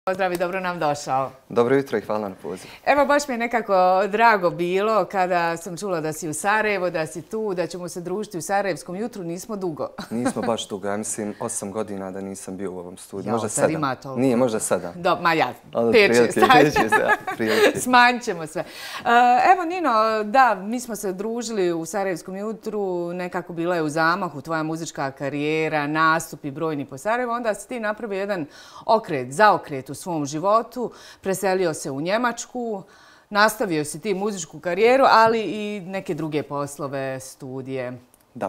Pozdrav i dobro nam došao. Dobro jutro i hvala na pozivu. Evo, baš mi je nekako drago bilo kada sam čula da si u Sarajevo, da si tu, da ćemo se družiti u Sarajevskom jutru. Nismo dugo. Nismo baš dugo. Ja mislim 8 godina da nisam bio u ovom studiju. Možda sad 7. ima toliko. Nije, možda 7. Ma ja, Ali 5-6. Smanjit ćemo sve. Evo, Nino, da, mi smo se družili u Sarajevskom jutru. Nekako bila je u zamahu tvoja muzička karijera, nastupi brojni po Sarajevu. Onda si ti napravio jedan zaokret u svom životu, preselio se u Njemačku, nastavio si ti muzičku karijeru, ali i neke druge poslove, studije. Da.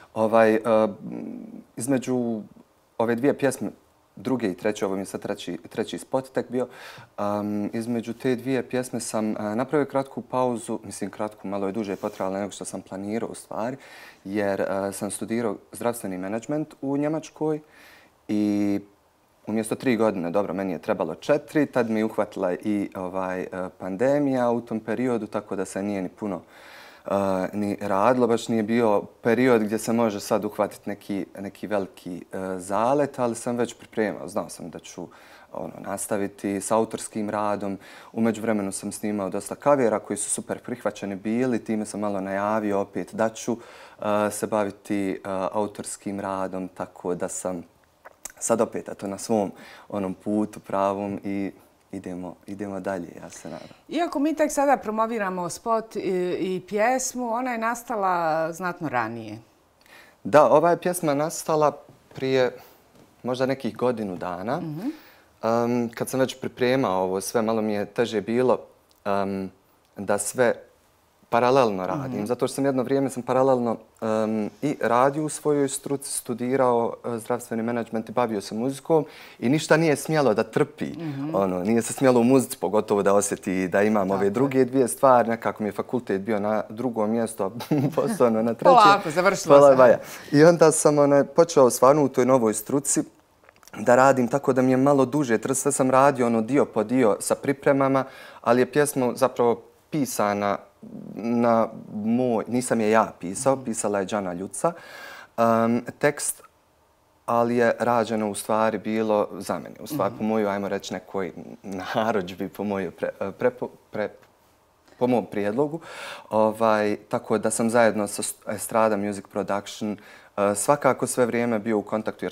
Između ove dvije pjesme, druge i treće, ovo mi je sad treći spot tek bio, između te dvije pjesme sam napravio kratku pauzu, mislim kratku, malo je duže potrajalo nego što sam planirao u stvari, jer sam studirao zdravstveni menadžment u Njemačkoj i umjesto 3 godine, dobro, meni je trebalo 4, tad mi je uhvatila i pandemija u tom periodu, tako da se nije ni puno ni radilo. Baš nije bio period gdje se može sad uhvatiti neki veliki zalet, ali sam već pripremao. Znao sam da ću nastaviti s autorskim radom. U međuvremenu sam snimao dosta kavera koji su super prihvaćeni bili. Time sam malo najavio opet da ću se baviti autorskim radom, tako da sam sad opet na svom onom putu pravom i idemo dalje, ja se nadam. Iako mi tek sada promoviramo spot i pjesmu, ona je nastala znatno ranije. Da, ova je pjesma nastala prije možda nekih godinu dana. Kad sam već pripremao ovo sve, malo mi je teže bilo da sve paralelno radim. Zato što sam jedno vrijeme paralelno i radio u svojoj struci, studirao zdravstveni menadžment i bavio se muzikom i ništa nije smjelo da trpi. Nije se smjelo u muzici pogotovo da osjeti da imam ove druge dvije stvari. Nekako mi je fakultet bio na drugom mjestu, a postao na trećem. Polako, završilo se. I onda sam počeo stvarno u toj novoj struci da radim tako da mi je malo duže. Sve sam radio dio po dio sa pripremama, ali je pjesma zapravo pisana na moj, nisam je ja pisao, pisala je Đana Ljuca. Tekst, ali je rađeno u stvari bilo za mene. U stvari po moju, ajmo reći, nekoj narudžbi, po mom prijedlogu. Tako da sam zajedno sa Estrada Music Production svakako sve vrijeme bio u kontaktu jer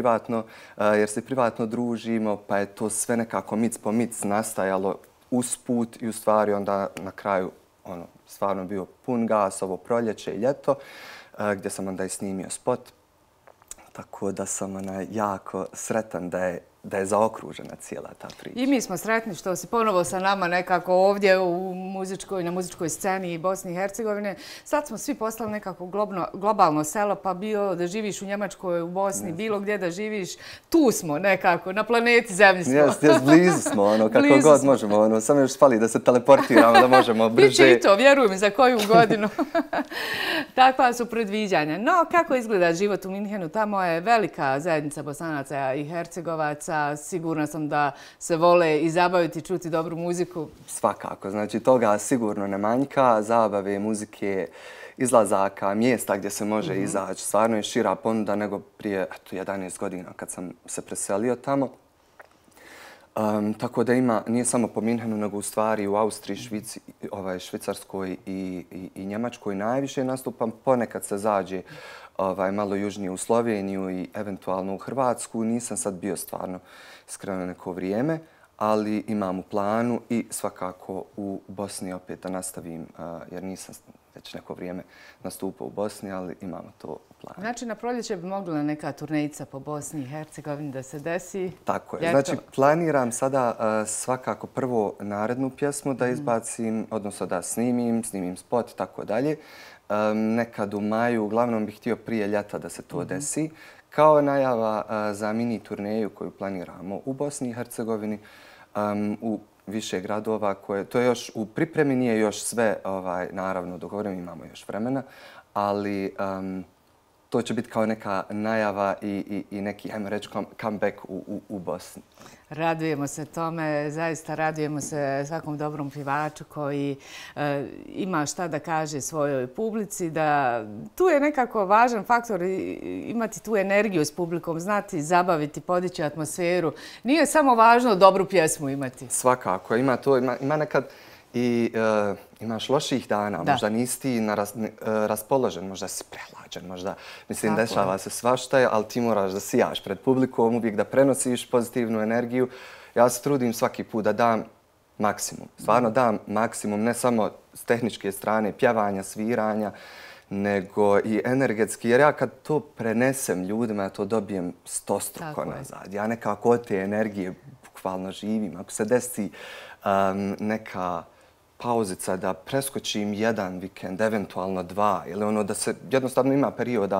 se privatno družimo, pa je to sve nekako mic po mic nastajalo usput i u stvari onda na kraju stvarno bio pun gas, ovo proljeće i ljeto, gdje sam onda i snimio spot. Tako da sam jako sretan da je zaokružena cijela ta priča. I mi smo sretni što si ponovo sa nama nekako ovdje na muzičkoj sceni Bosni i Hercegovine. Sad smo svi postali nekako globalno selo, pa bio da živiš u Njemačkoj, u Bosni, bilo gdje da živiš. Tu smo nekako, na planeti Zemlji smo. Jes, blizu smo, kako god možemo. Samo još fali da se teleportiramo, da možemo brže. Biće i to, vjerujem, za koju godinu. Takva su predviđanja. No, kako izgleda život u Minhenu? Tamo je velika zajednica Bosanaca i Hercegovaca. Sigurna sam da se vole i zabaviti, čuti dobru muziku. Svakako. Znači, toga sigurno ne manjka. Zabave, muzike, izlazaka, mjesta gdje se može izaći. Stvarno je šira ponuda nego prije 11 godina kad sam se preselio tamo. Tako da nije samo po Minhenu, nego u stvari u Austriji, Švicarskoj i Njemačkoj najviše nastupam. Ponekad se zađe malo južnije u Sloveniju i eventualno u Hrvatsku. Nisam sad bio stvarno iskreno neko vrijeme, ali imam u planu i svakako u Bosni opet da nastavim, jer nisam već neko vrijeme nastupao u Bosni, ali imamo to u planu. Znači, na proljeće bi mogla neka turnejica po Bosni i Hercegovini da se desi? Tako je. Znači, planiram sada svakako prvo narednu pjesmu da izbacim, odnosno da snimim spot i tako dalje. Nekad u maju, uglavnom bih htio prije ljeta da se to desi. Kao najava za mini turneju koju planiramo u Bosni i Hercegovini, u više gradova. To je još u pripremi, nije još sve naravno dogovoreno, imamo još vremena, ali to će biti kao neka najava i neki, ajmo reći, comeback u Bosni. Radujemo se tome, zaista radujemo se svakom dobrom pjevaču koji ima šta da kaže svojoj publici, da tu je nekako važan faktor imati tu energiju s publikom, znati zabaviti, podići atmosferu. Nije samo važno dobru pjesmu imati. Svakako, ima to, ima nekad i imaš loših dana, možda nisi ti raspoložen, možda si prehlađen, možda, mislim, dešava se svašta, ali ti moraš da sijaš pred publikom, uvijek da prenosiš pozitivnu energiju. Ja se trudim svaki put da dam maksimum. Stvarno dam maksimum, ne samo s tehničke strane, pjevanja, sviranja, nego i energetski. Jer ja kad to prenesem ljudima, ja to dobijem 100-struko nazad. Ja nekako od te energije bukvalno živim. Ako se desi neka pauzica da preskočim jedan vikend, eventualno dva, ili ono da se jednostavno ima perioda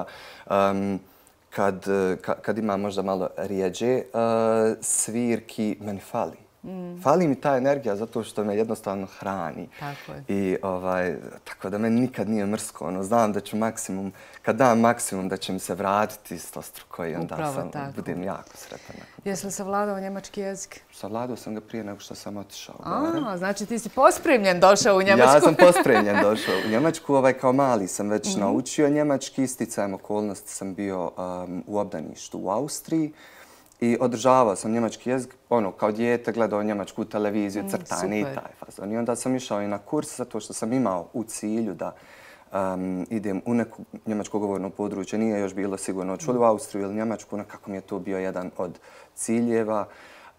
kad ima možda malo rijeđe svirki, meni fali. Fali mi ta energija zato što me jednostavno hrani. Tako je. I tako da meni nikad nije mrsko. Znam da ću maksimum, kad dam maksimum da će mi se vratiti 100-struko i onda budem jako sretan. Jesi li savladao njemački jezik? Savladao sam ga prije nego što sam otišao. Znači ti si pospremljen došao u Njemačku. Ja sam pospremljen došao u Njemačku. Kao mali sam već naučio njemački. Sticajem okolnosti sam bio u obdaništu u Austriji. I održavao sam njemački jezik, kao dijete gledao njemačku televiziju, crtani i taj fazon. I onda sam išao i na kurs zato što sam imao u cilju da idem u neku njemačko govorno područje. Nije još bilo sigurno čuli u Austriju ili Njemačku, nekako mi je to bio jedan od ciljeva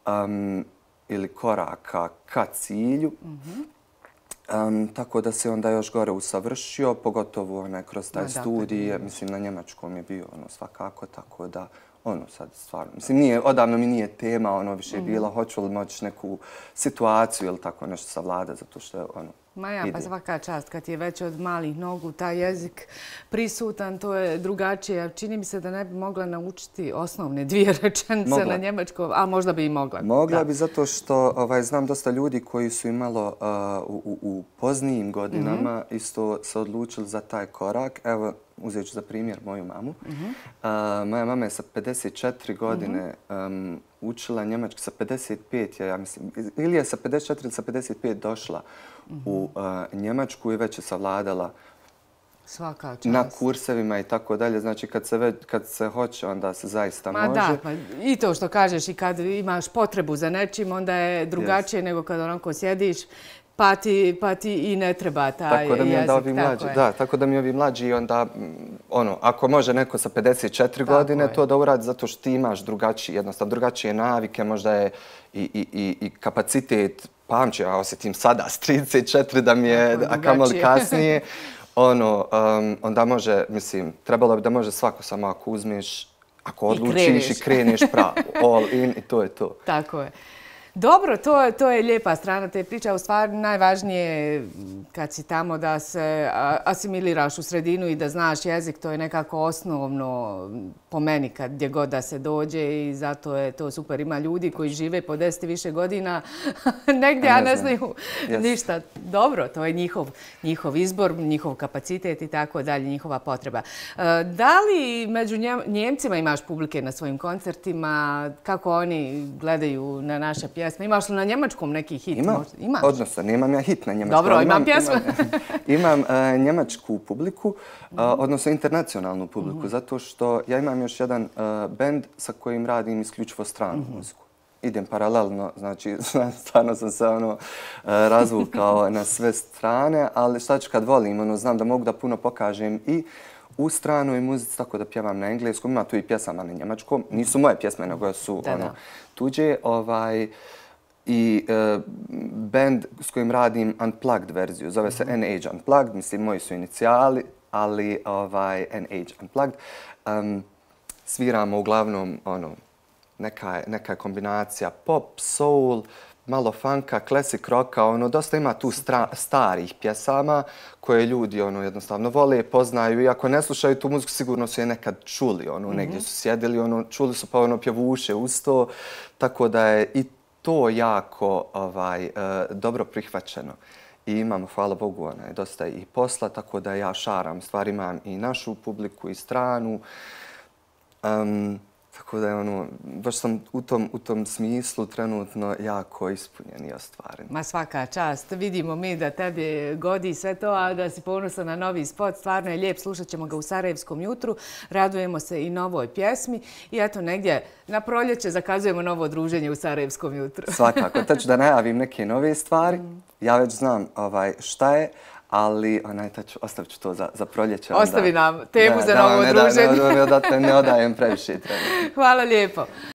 ili koraka ka cilju. Tako da se onda još gore usavršio, pogotovo kroz taj studij. Mislim, na njemačkom je bio svakako, tako da sad stvarno, mislim, odavno mi nije tema, više je bilo hoću li moći neku situaciju ili tako nešto savladati, zato što je pa svaka čast, kad je već od malih nogu taj jezik prisutan, to je drugačije. Čini mi se da ne bi mogla naučiti osnovne 2 rečenice na njemačkom, a možda bi i mogla. Mogla bi zato što znam dosta ljudi koji su imalo u poznijim godinama isto se odlučili za taj korak. Evo, uzet ću za primjer moju mamu. Moja mama je sa 54 godine učila njemački, sa 55, ja mislim, ili je sa 54 ili sa 55 došla u Njemačku i već je savladala na kursevima i tako dalje. Znači, kad se hoće, onda se zaista može. Da, i to što kažeš, i kad imaš potrebu za nečim, onda je drugačije nego kad onako sjediš, pa ti i ne treba taj jezik. Tako da mi ovi mlađi onda, ako može neko sa 54 godine to da uradi zato što ti imaš drugačije navike, možda je i kapacitet, pamću, ja osjetim sada s 34 da mi je, a kamoli kasnije, onda može, mislim, trebalo bi da može svako, samo ako uzmeš, ako odlučiš i kreneš pravo, all in i to je to. Tako je. Dobro, to je lijepa strana te priče. U stvari najvažnije kad si tamo da se asimiliraš u sredinu i da znaš jezik, to je nekako osnovno po meni gdje god da se dođe i zato je to super. Ima ljudi koji žive po 10 i više godina negdje, a ne znaju ništa. Dobro, to je njihov izbor, njihov kapacitet i tako dalje, njihova potreba. Da li među Njemcima imaš publike na svojim koncertima? Kako oni gledaju na naše pjesme? Imaš li na njemačkom neki hit? Imam, odnosno, nemam ja hit na njemačkom. Dobro, imam pjesmu. Imam njemačku publiku, odnosno internacionalnu publiku, zato što ja imam još jedan bend sa kojim radim isključivo stranu muziku. Idem paralelno, znači stvarno sam se razvukao na sve strane, ali šta ću kad volim, znam da mogu da puno pokažem i u stranoj muzici, tako da pjevam na engleskom. Ima tu i pjesama na njemačkom. Nisu moje pjesme, nego su tuđe. I band s kojim radim Unplugged verziju. Zove se NH Unplugged. Mislim, moji su inicijali, ali NH Unplugged. Sviramo uglavnom neka kombinacija pop, soul, malo funka, classic rocka, dosta ima tu starih pjesama koje ljudi jednostavno vole, poznaju i ako ne slušaju tu muziku sigurno su je nekad čuli, negdje su sjedili, čuli su pa pjevuše uz to, tako da je i to jako dobro prihvaćeno. i imam, hvala Bogu, dosta i posla, tako da ja šaram. Stvari imam i našu publiku i stranu. Tako da je baš sam u tom smislu trenutno jako ispunjen i ostvaren. Ma svaka čast. Vidimo mi da tebi godi sve to, a da si ponosan na novi spot. Stvarno je lijep, slušat ćemo ga u Sarajevskom jutru. Radujemo se i novoj pjesmi. I eto, negdje na proljeće zakazujemo novo druženje u Sarajevskom jutru. Svakako. Tad ću da najavim neke nove stvari. Ja već znam šta je. Ali ostavit ću to za proljeće. Ostavi nam temu za novo druženje. Ne odajem previše. Hvala lijepo.